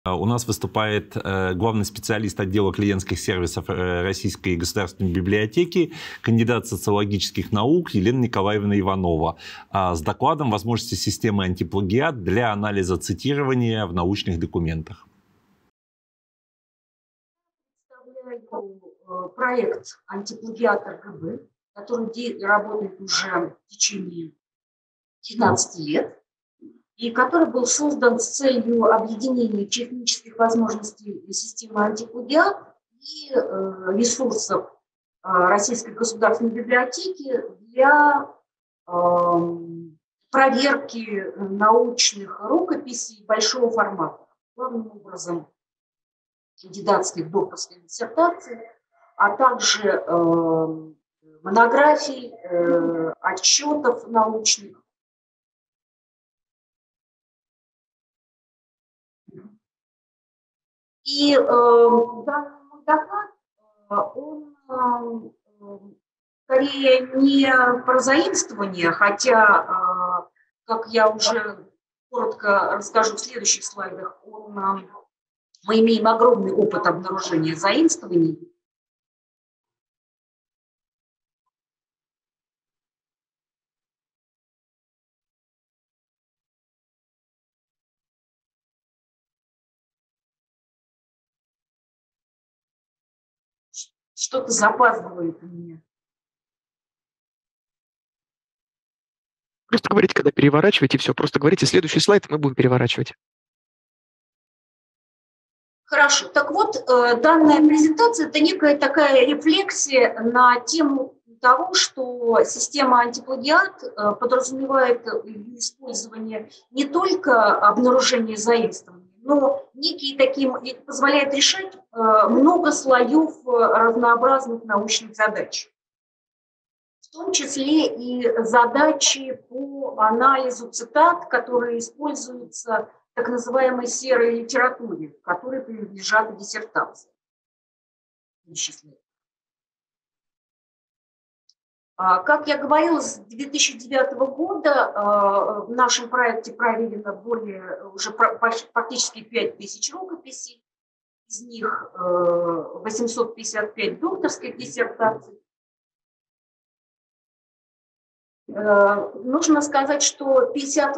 У нас выступает главный специалист отдела клиентских сервисов Российской государственной библиотеки, кандидат социологических наук Елена Николаевна Иванова с докладом «Возможности системы антиплагиат для анализа цитирования в научных документах». Представляю проект «Антиплагиат РГБ», который работает уже в течение 15 лет, и который был создан с целью объединения технических возможностей системы антиплагиат и ресурсов Российской государственной библиотеки для проверки научных рукописей большого формата, главным образом кандидатских, докторских диссертаций, а также монографий, отчетов научных. И данный доклад, он скорее не про заимствование, хотя, как я уже коротко расскажу в следующих слайдах, мы имеем огромный опыт обнаружения заимствований. Что-то запаздывает у меня. Просто говорите, когда переворачиваете, все. Просто говорите следующий слайд, мы будем переворачивать. Хорошо. Так вот, данная презентация – это некая такая рефлексия на тему того, что система антиплагиат подразумевает использование не только обнаружения заимствований, но позволяет решать много слоев разнообразных научных задач. В том числе и задачи по анализу цитат, которые используются в так называемой серой литературе, к которой принадлежат диссертации. Как я говорила, с 2009 года в нашем проекте проверено уже практически 5000 рукописей, из них 855 докторских диссертаций. Нужно сказать, что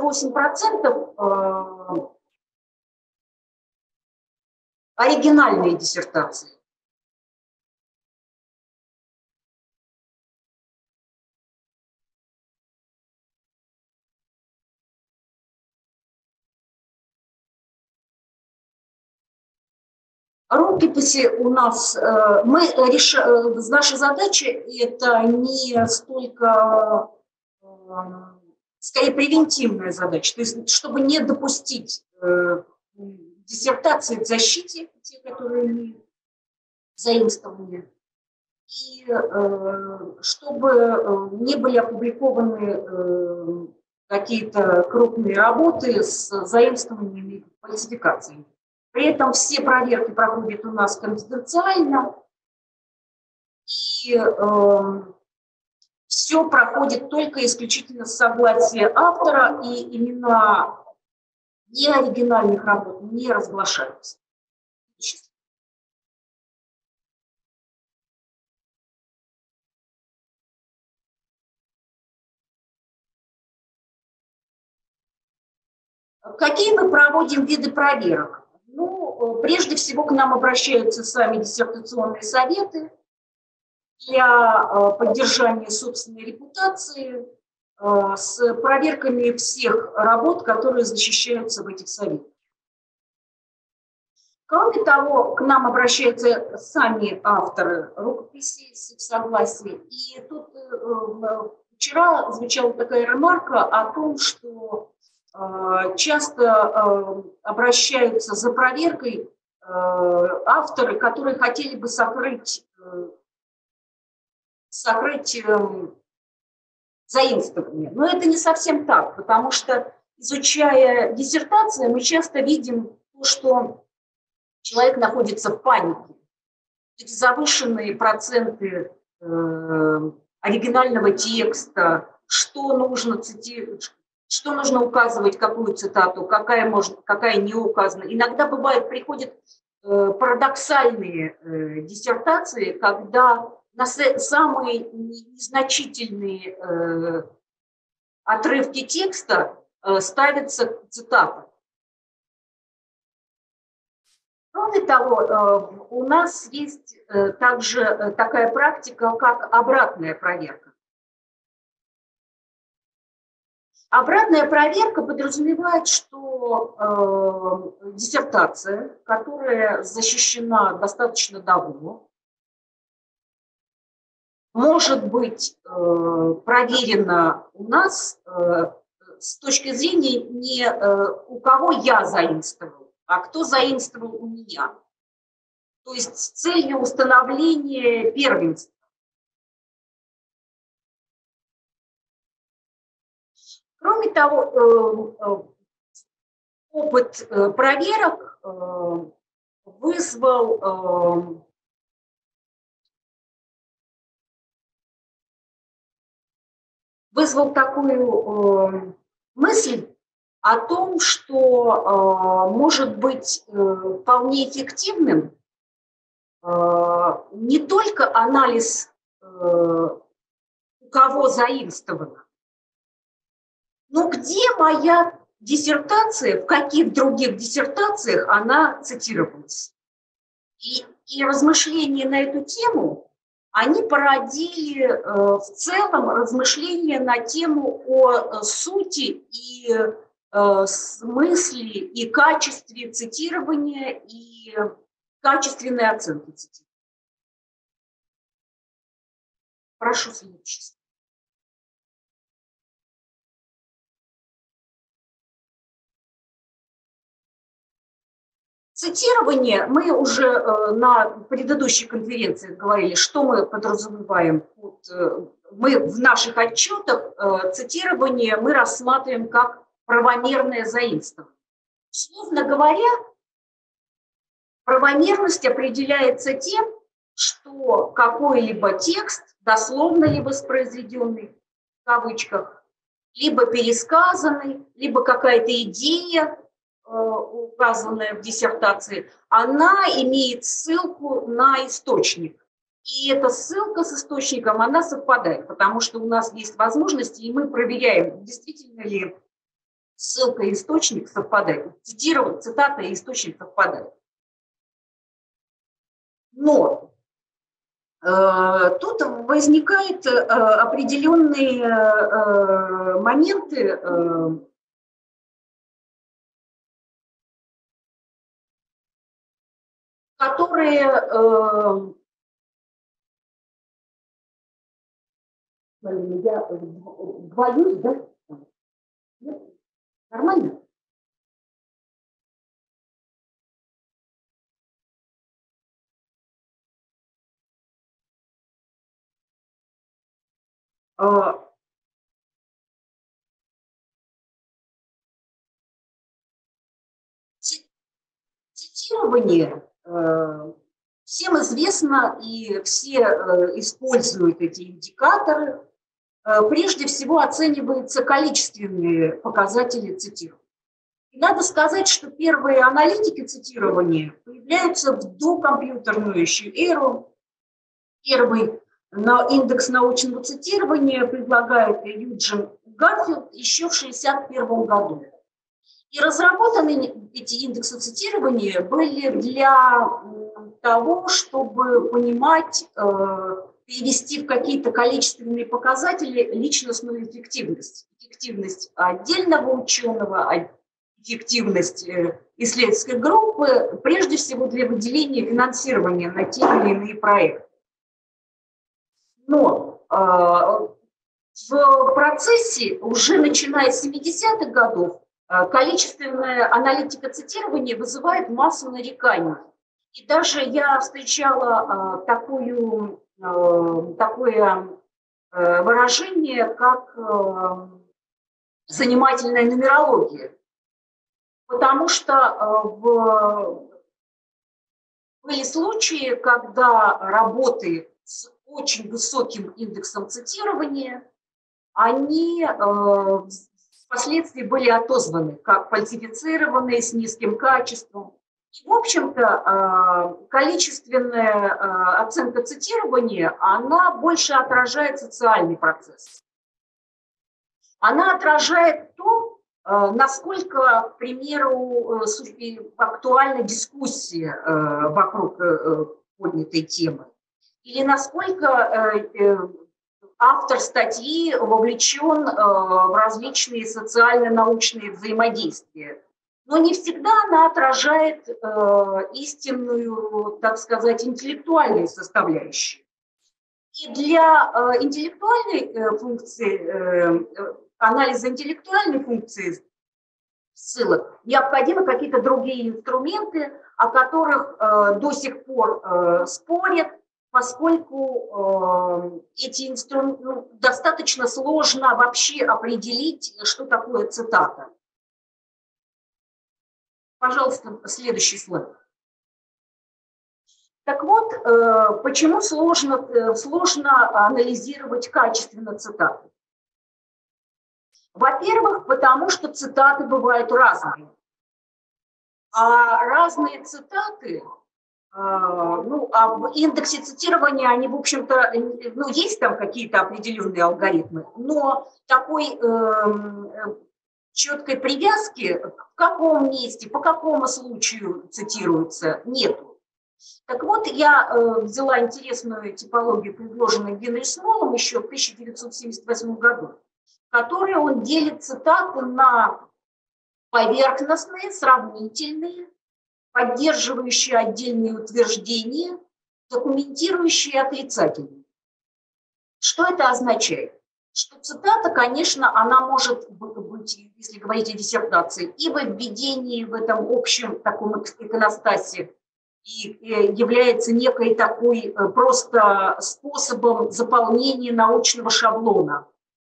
58% оригинальные диссертации. Рукописи у нас, наша задача – это не столько, скорее, превентивная задача, то есть чтобы не допустить диссертации к защите, те, которые имеют заимствования, и чтобы не были опубликованы какие-то крупные работы с заимствованиями и фальсификациями. При этом все проверки проходят у нас конфиденциально, и все проходит только исключительно с согласия автора, и имена неоригинальных работ не разглашаются. Какие мы проводим виды проверок? Ну, прежде всего к нам обращаются сами диссертационные советы для поддержания собственной репутации с проверками всех работ, которые защищаются в этих советах. Кроме того, к нам обращаются сами авторы рукописей с их согласия. И тут вчера звучала такая ремарка о том, что часто обращаются за проверкой авторы, которые хотели бы сокрыть заимствование. Но это не совсем так, потому что, изучая диссертации, мы часто видим то, что человек находится в панике. Эти завышенные проценты оригинального текста, что нужно цитировать, что нужно указывать, какую цитату, какая не указана. Иногда бывает, приходят парадоксальные диссертации, когда на самые незначительные отрывки текста ставятся цитаты. Кроме того, у нас есть также такая практика, как обратная проверка. Обратная проверка подразумевает, что диссертация, которая защищена достаточно давно, может быть проверена у нас с точки зрения не у кого я заимствовал, а кто заимствовал у меня. То есть с целью установления первенства. Кроме того, опыт проверок вызвал такую мысль о том, что может быть вполне эффективным не только анализ, у кого заимствовано, но где моя диссертация, в каких других диссертациях она цитировалась. И размышления на эту тему, они породили в целом размышления на тему о сути и смысле и качестве цитирования и качественной оценки цитирования. Прошу следующий. Цитирование, мы уже на предыдущей конференции говорили, что мы подразумеваем. Мы в наших отчетах цитирование мы рассматриваем как правомерное заимствование. Условно говоря, правомерность определяется тем, что какой-либо текст, дословно ли воспроизведенный, в кавычках, либо пересказанный, либо какая-то идея, указанная в диссертации, она имеет ссылку на источник. И эта ссылка с источником, она совпадает, потому что у нас есть возможности, и мы проверяем, действительно ли ссылка и источник совпадают. Цитата и источник совпадают. Но тут возникают определенные моменты, которые я боюсь, да? Нет? Нормально? Цитирование всем известно, и все используют эти индикаторы. Прежде всего оцениваются количественные показатели цитирования. И надо сказать, что первые аналитики цитирования появляются в докомпьютерную еще эру. Первый индекс научного цитирования предлагает Юджин Гарфилд еще в 1961 году. И разработаны эти индексы цитирования были для того, чтобы понимать, перевести в какие-то количественные показатели личностную эффективность. Эффективность отдельного ученого, эффективность исследовательской группы, прежде всего для выделения финансирования на те или иные проекты. Но в процессе, уже начиная с 70-х годов, количественная аналитика цитирования вызывает массу нареканий. И даже я встречала такое выражение, как занимательная нумерология. Потому что были случаи, когда работы с очень высоким индексом цитирования, они в впоследствии были отозваны как фальсифицированные, с низким качеством. И, в общем-то, количественная оценка цитирования, она больше отражает социальный процесс. Она отражает то, насколько, к примеру, актуальна дискуссия вокруг поднятой темы, или насколько автор статьи вовлечен в различные социально-научные взаимодействия. Но не всегда она отражает истинную, так сказать, интеллектуальную составляющую. И для интеллектуальной функции, анализа интеллектуальной функции ссылок необходимы какие-то другие инструменты, о которых до сих пор спорят, поскольку эти инструменты достаточно сложно вообще определить, что такое цитата. Пожалуйста, следующий слайд. Так вот, почему сложно анализировать качественно цитаты? Во-первых, потому что цитаты бывают разные. А разные цитаты, а в индексе цитирования они, в общем-то, есть там какие-то определенные алгоритмы, но такой четкой привязки, в каком месте, по какому случаю цитируется, нету. Так вот, я взяла интересную типологию, предложенную Генри Смолом еще в 1978 году, в которой он делит цитаты на поверхностные, сравнительные, поддерживающие отдельные утверждения, документирующие отрицательные. Что это означает? Что цитата, конечно, она может быть, если говорить о диссертации, и во введении в этом общем таком иконостасе, и является некой такой просто способом заполнения научного шаблона.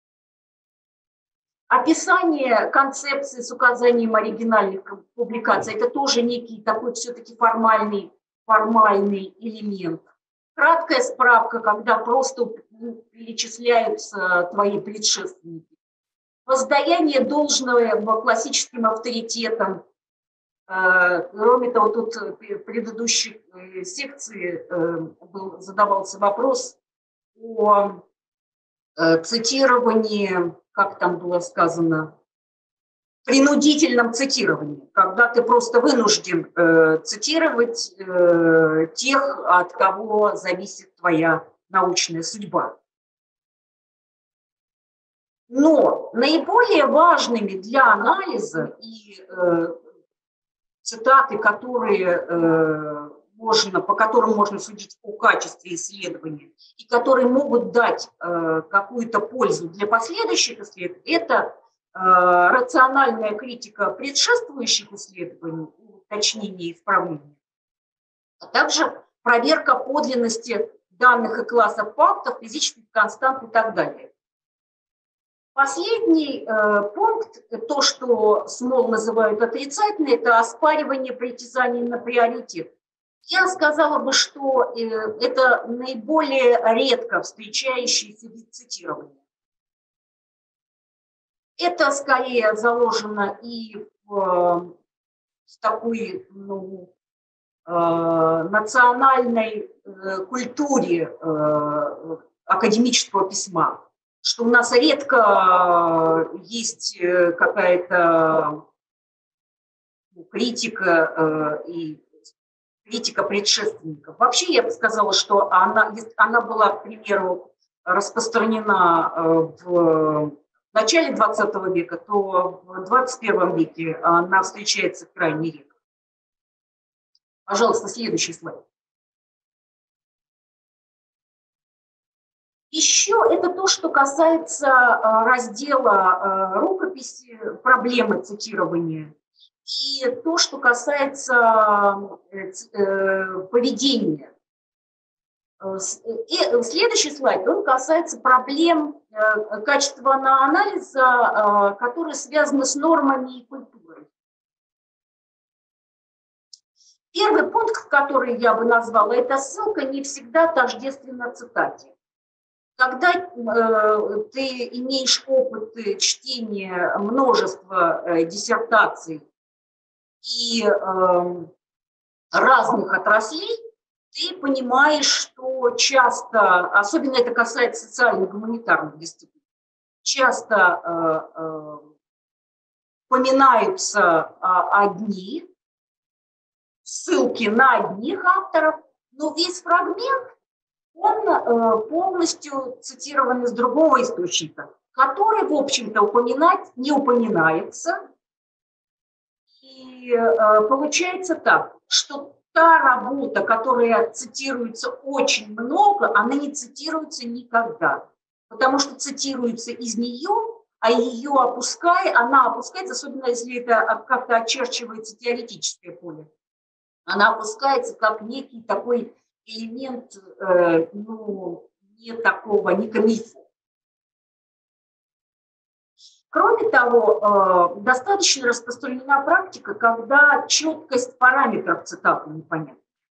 Описание концепции с указанием оригинальных публикаций – это тоже некий такой все-таки формальный элемент. Краткая справка, когда просто перечисляются твои предшественники. Воздаяние должного классическим авторитетам. Кроме того, тут в предыдущей секции задавался вопрос о цитировании, как там было сказано, принудительном цитировании, когда ты просто вынужден цитировать тех, от кого зависит твоя научная судьба. Но наиболее важными для анализа и цитаты, по которым можно судить о качестве исследования и которые могут дать какую-то пользу для последующих исследований, это рациональная критика предшествующих исследований, уточнение и исправление, а также проверка подлинности данных и классов фактов, физических констант и так далее. Последний пункт, то, что Смол называют отрицательным, это оспаривание притязаний на приоритет. Я сказала бы, что это наиболее редко встречающееся вид цитирования. Это скорее заложено и в такой национальной культуре академического письма, что у нас редко есть какая-то критика и критика предшественников. Вообще, я бы сказала, что она была, к примеру, распространена в начале 20 века, то в 21 веке она встречается крайне редко. Пожалуйста, следующий слайд. Еще это то, что касается раздела рукописи, проблемы цитирования, и то, что касается поведения. И следующий слайд, он касается проблем качественного анализа, которые связаны с нормами и культурой. Первый пункт, который я бы назвала, это ссылка не всегда тождественна цитате. когда ты имеешь опыт чтения множества диссертаций и разных отраслей, ты понимаешь, что часто, особенно это касается социально-гуманитарных дисциплин, часто поминаются одни, ссылки на одних авторов, но весь фрагмент, он полностью цитирован из другого источника, который, в общем-то, упоминать не упоминается. И получается так, что та работа, которая цитируется очень много, она не цитируется никогда, потому что цитируется из нее, а ее она опускается, особенно если это как-то очерчивается теоретическое поле, она опускается как некий такой элемент, не камильфо. Кроме того, достаточно распространена практика, когда четкость параметров цитаты непонятна.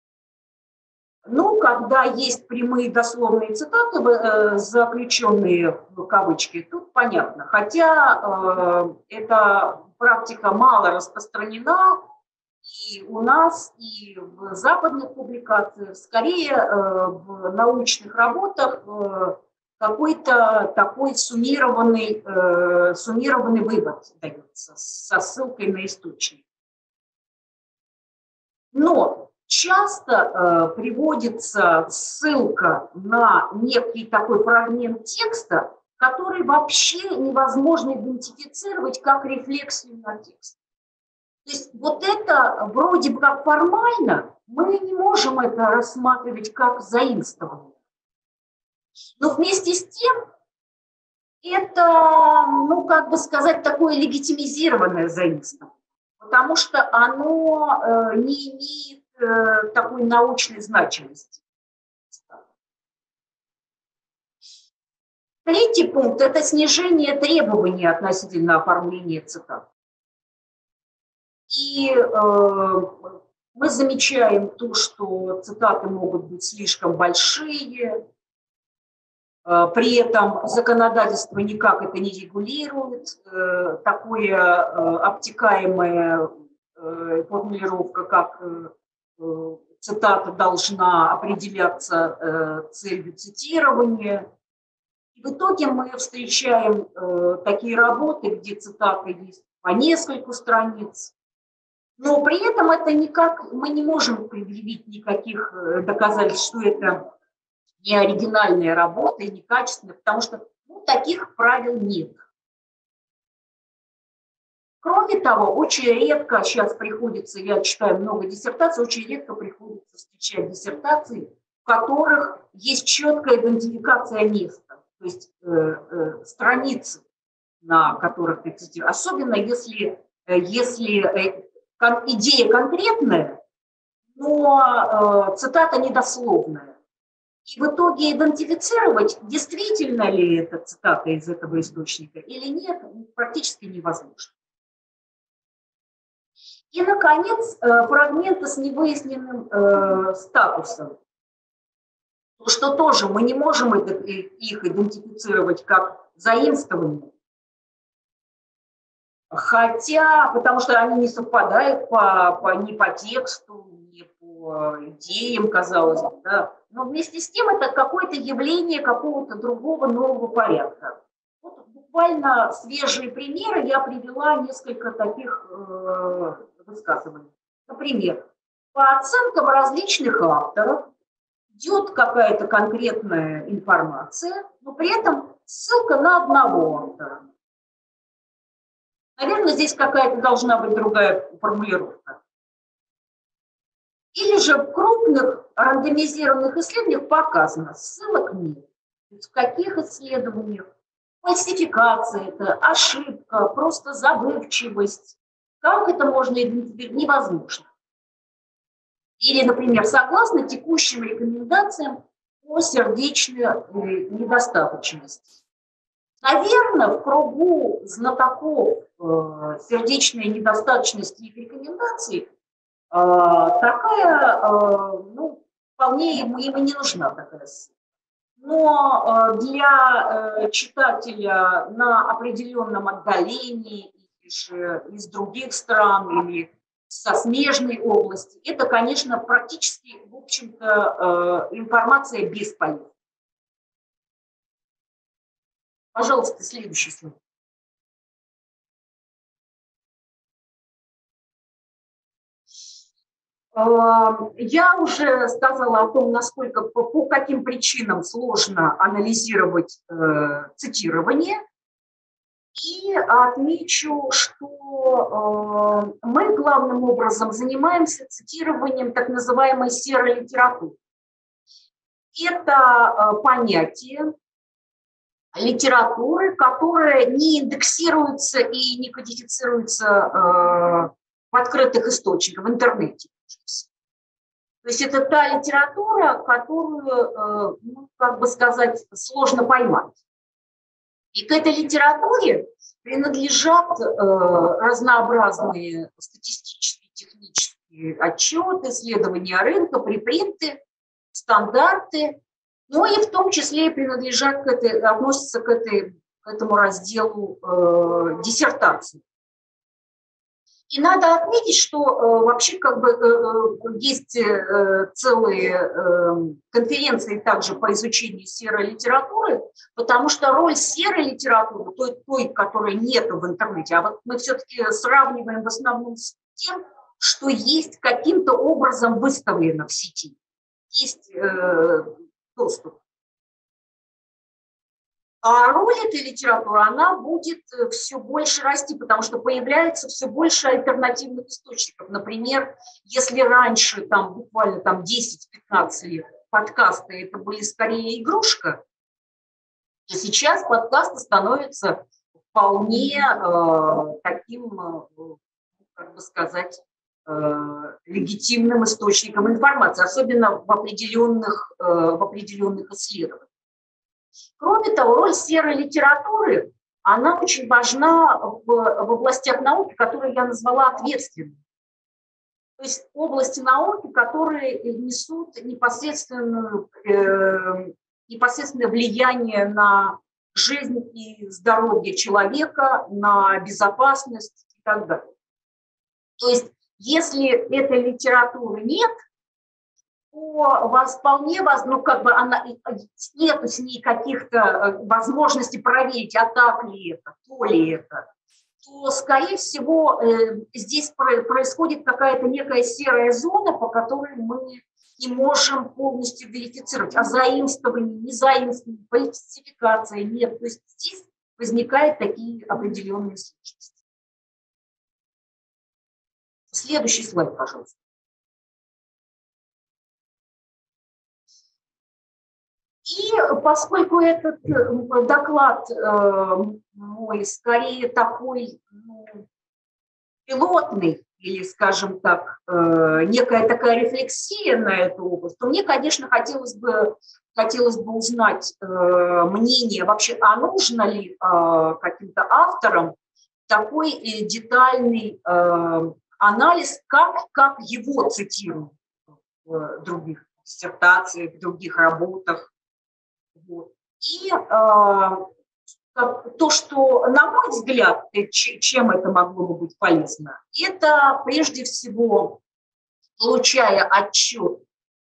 Когда есть прямые дословные цитаты, заключенные в кавычки, тут понятно. Хотя эта практика мало распространена и у нас, и в западных публикациях, скорее в научных работах какой-то такой суммированный вывод дается со ссылкой на источник. Но часто приводится ссылка на некий такой фрагмент текста, который вообще невозможно идентифицировать как рефлексию на текст. То есть вот это вроде бы как формально, мы не можем это рассматривать как заимствование. Но вместе с тем это, такое легитимизированное заимствование, потому что оно не имеет такой научной значимости. Третий пункт – это снижение требований относительно оформления цитат. И мы замечаем то, что цитаты могут быть слишком большие, при этом законодательство никак это не регулирует. Такое обтекаемая формулировка, как цитата должна определяться целью цитирования. И в итоге мы встречаем такие работы, где цитаты есть по нескольку страниц. Но при этом мы не можем предъявить никаких доказательств, что это не оригинальная работа и некачественная, потому что таких правил нет. Кроме того, очень редко сейчас приходится, я читаю много диссертаций, очень редко приходится встречать диссертации, в которых есть четкая идентификация места, то есть страницы, на которых ты цитируешь. Особенно если идея конкретная, но цитата недословная. И в итоге идентифицировать, действительно ли это цитата из этого источника или нет, практически невозможно. И, наконец, фрагменты с невыясненным статусом, что тоже мы не можем их идентифицировать как заимствование, потому что они не совпадают ни по тексту, ни по идеям, казалось бы, да. Но вместе с тем это какое-то явление какого-то другого нового порядка. Вот буквально свежие примеры, я привела несколько таких высказываний. Например, по оценкам различных авторов идет какая-то конкретная информация, но при этом ссылка на одного автора. Наверное, здесь какая-то должна быть другая формулировка. Или же в крупных рандомизированных исследованиях показано, ссылок нет. В каких исследованиях? Фальсификация это, ошибка, просто забывчивость. Как это можно идентифицировать? Невозможно. Или, например, согласно текущим рекомендациям по сердечной недостаточности. Наверное, в кругу знатоков сердечной недостаточности и их рекомендаций такая, вполне им и не нужна такая ссылка. но для читателя на определенном отдалении или же из других стран или со смежной области, это, конечно, практически, в общем-то, информация бесполезна. Пожалуйста, следующий слайд. Я уже сказала о том, насколько, по каким причинам сложно анализировать цитирование. И отмечу, что мы главным образом занимаемся цитированием так называемой серой литературы. Это понятие литературы, которая не индексируется и не кодифицируется в открытых источниках, в интернете. То есть это та литература, которую, ну, как бы сказать, сложно поймать. И к этой литературе принадлежат разнообразные статистические, технические отчеты, исследования рынка, препринты, стандарты, но и в том числе принадлежат относятся к этому разделу диссертации. И надо отметить, что вообще как бы есть целые конференции также по изучению серой литературы, потому что роль серой литературы, той, которой нет в интернете, а вот мы все-таки сравниваем в основном с тем, что есть каким-то образом выставлено в сети, есть доступ. А роль этой литературы, она будет все больше расти, потому что появляется все больше альтернативных источников. Например, если раньше, буквально 10-15 лет, подкасты это были скорее игрушка, то сейчас подкасты становятся вполне таким, как бы сказать, легитимным источником информации, особенно в определенных исследованиях. Кроме того, роль серой литературы, она очень важна в областях науки, которые я назвала ответственными. То есть области науки, которые несут непосредственное влияние на жизнь и здоровье человека, на безопасность и так далее. То есть если этой литературы нет, то у вас вполне нет с ней каких-то возможностей проверить, а так ли это, то ли это, то, скорее всего, здесь происходит какая-то некая серая зона, по которой мы не можем полностью верифицировать, а заимствование, не заимствование, фальсификация нет. То есть здесь возникают такие определенные сложности. Следующий слайд, пожалуйста. И поскольку этот доклад мой скорее такой пилотный, или, скажем так, некая такая рефлексия на эту область, то мне, конечно, хотелось бы узнать мнение вообще, а нужно ли каким-то авторам такой детальный анализ, как его цитируют в других диссертациях, в других работах. Вот. И то, что, на мой взгляд, чем это могло бы быть полезно, это прежде всего, получая отчет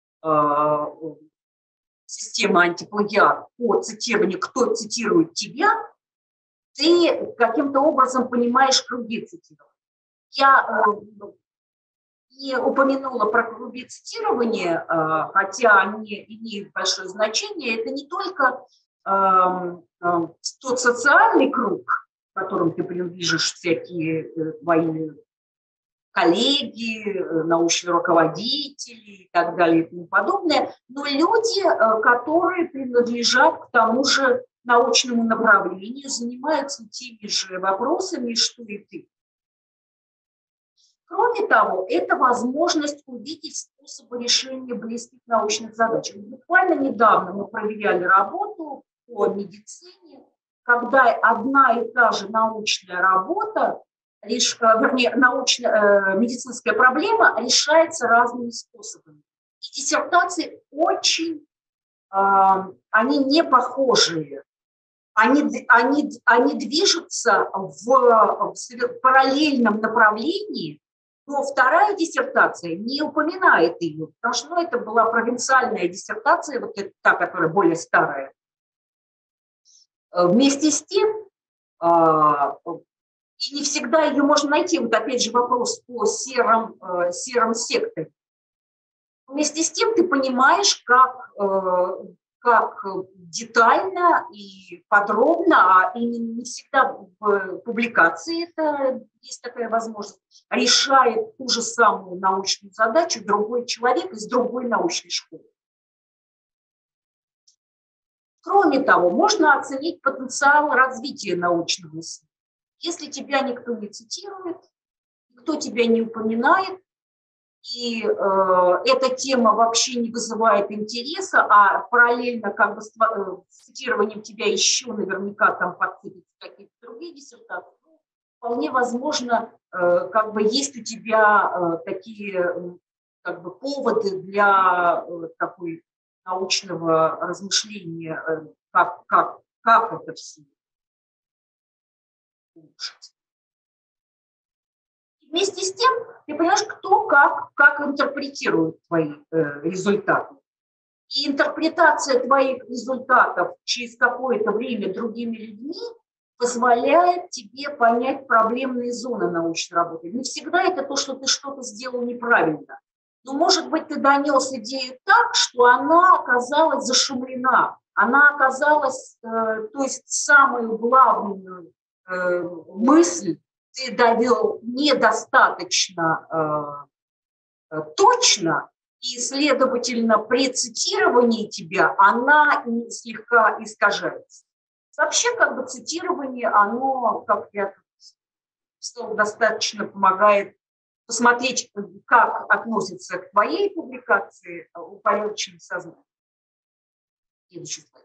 системы антиплагиат по цитированию, кто цитирует тебя, ты каким-то образом понимаешь круги цитирования. Я не упомянула про круги цитирования, хотя они имеют большое значение. Это не только тот социальный круг, в котором ты принадлежишь, всякие твои коллеги, научные руководители и так далее и тому подобное, но люди, которые принадлежат к тому же научному направлению, занимаются теми же вопросами, что и ты. Кроме того, это возможность увидеть способы решения близких научных задач. Буквально недавно мы проверяли работу по медицине, когда одна и та же научная работа, медицинская проблема решается разными способами. И диссертации очень они не похожие. Они движутся в параллельном направлении, но вторая диссертация не упоминает ее, потому что это была провинциальная диссертация, вот та, которая более старая. Вместе с тем, и не всегда ее можно найти, вот опять же вопрос по серым секторам. Вместе с тем ты понимаешь, как детально и подробно, а именно не всегда в публикации это есть такая возможность, решает ту же самую научную задачу другой человек из другой научной школы. Кроме того, можно оценить потенциал развития научного исследования. Если тебя никто не цитирует, никто тебя не упоминает, и эта тема вообще не вызывает интереса, а параллельно как бы с цитированием тебя еще наверняка там подцепятся какие-то другие диссертации, вполне возможно, как бы есть у тебя такие как бы поводы для такой научного размышления, как это все улучшить. Вместе с тем, ты понимаешь, кто как интерпретирует твои результаты. И интерпретация твоих результатов через какое-то время другими людьми позволяет тебе понять проблемные зоны научной работы. Не всегда это то, что ты что-то сделал неправильно. Но, может быть, ты донес идею так, что она оказалась зашумлена. Она оказалась, то есть самую главную мысль ты довел недостаточно точно, и, следовательно, при цитировании тебя она слегка искажается. Вообще, как бы цитирование, оно, как я сказала, достаточно помогает посмотреть, как относится к твоей публикации упорядоченное сознание. Следующий слайд.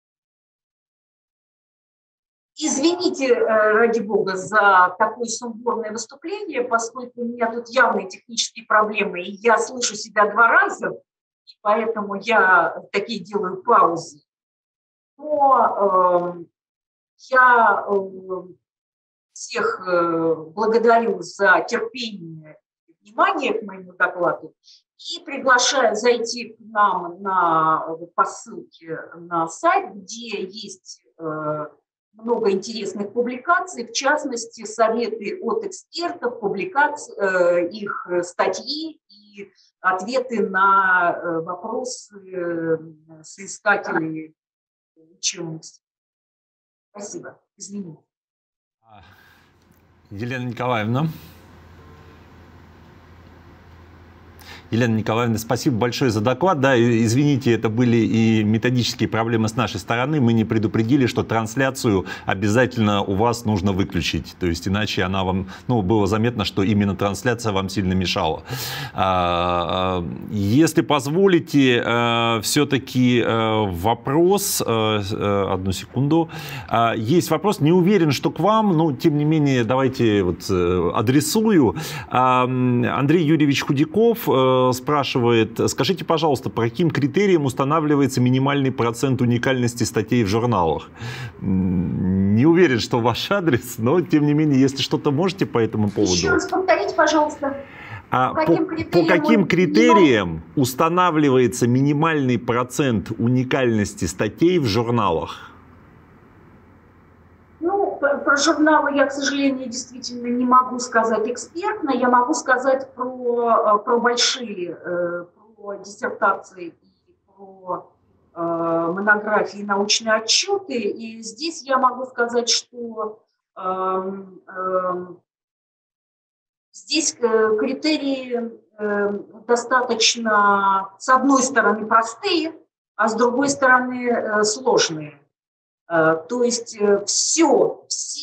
Извините, ради бога, за такое сумбурное выступление, поскольку у меня тут явные технические проблемы, и я слышу себя 2 раза, поэтому я такие делаю паузы. Но я всех благодарю за терпение и внимание к моему докладу и приглашаю зайти к нам по ссылке на сайт, где есть много интересных публикаций, в частности, советы от экспертов, их статьи и ответы на вопросы соискателей учености. Спасибо. Извините. Елена Николаевна. Елена Николаевна, спасибо большое за доклад. Да, извините, это были и методические проблемы с нашей стороны. Мы не предупредили, что трансляцию обязательно у вас нужно выключить. То есть иначе она вам, было заметно, что именно трансляция вам сильно мешала. Если позволите, все-таки вопрос, одну секунду. Есть вопрос, не уверен, что к вам, но тем не менее, давайте адресую. Андрей Юрьевич Худяков спрашивает, скажите, пожалуйста, по каким критериям устанавливается минимальный процент уникальности статей в журналах? Не уверен, что ваш адрес, но тем не менее, если что-то можете по этому поводу. Еще раз повторите, пожалуйста. По каким критериям устанавливается минимальный процент уникальности статей в журналах? Про журналы я, к сожалению, действительно не могу сказать экспертно. Я могу сказать про большие, про диссертации и про монографии, научные отчеты. И здесь я могу сказать, что здесь критерии достаточно, с одной стороны, простые, а с другой стороны, сложные. То есть все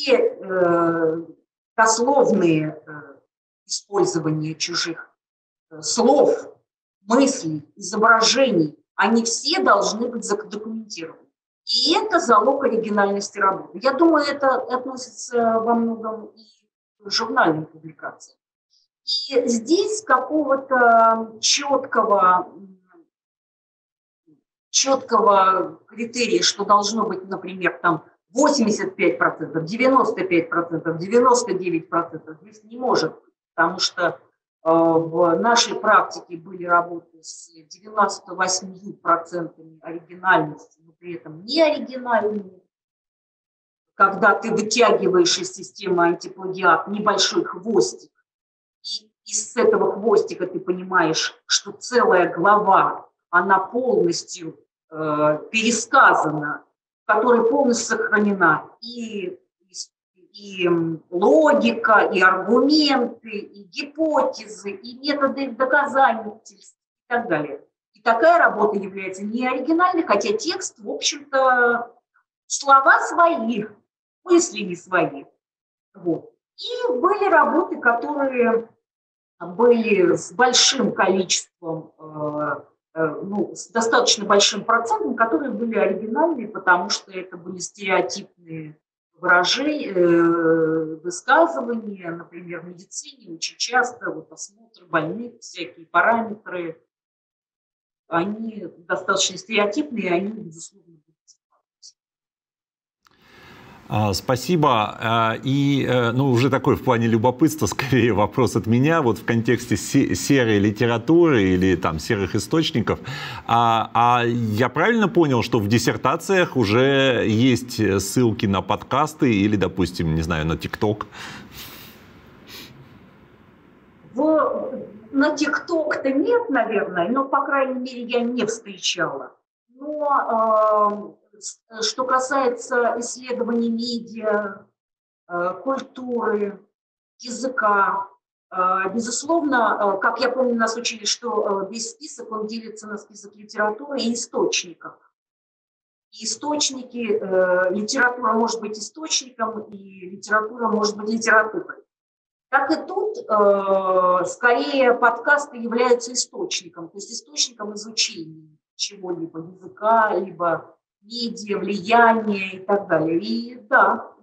дословные использования чужих слов, мыслей, изображений, они все должны быть задокументированы. И это залог оригинальности работы. Я думаю, это относится во многом и к журнальным публикациям. И здесь какого-то четкого четкого критерия, что должно быть, например, там 85%, 95%, 99%, здесь не может быть, потому что в нашей практике были работы с 98% оригинальности, но при этом не оригинальными. Когда ты вытягиваешь из системы антиплагиат небольшой хвостик, и из этого хвостика ты понимаешь, что целая глава, она полностью пересказана, которая полностью сохранена и логика, и аргументы, и гипотезы, и методы доказательств и так далее. И такая работа является не оригинальной, хотя текст, в общем-то, слова свои, мысли не свои. Вот. И были работы, которые были с большим количеством, с достаточно большим процентом, которые были оригинальные, потому что это были стереотипные высказывания, например, в медицине очень часто осмотры больных, всякие параметры, они достаточно стереотипные, они, безусловно, Спасибо. И, уже такой в плане любопытства, скорее вопрос от меня, вот в контексте серой литературы или там серых источников. Я правильно понял, что в диссертациях уже есть ссылки на подкасты или, допустим, не знаю, на ТикТок? На ТикТок-то нет, наверное, но, по крайней мере, я не встречала. Но что касается исследований медиа, культуры, языка, безусловно, как я помню, нас учили, что весь список, он делится на список литературы и источников. И источники, литература может быть источником, и литература может быть литературой. Так и тут, скорее, подкасты являются источником, то есть источником изучения чего-либо, языка, либо медиа, влияние и так далее. И да,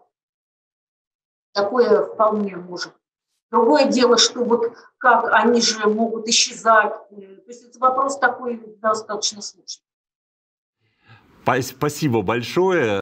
такое вполне может. Другое дело, что как они же могут исчезать. То есть это вопрос такой достаточно сложный. Спасибо большое.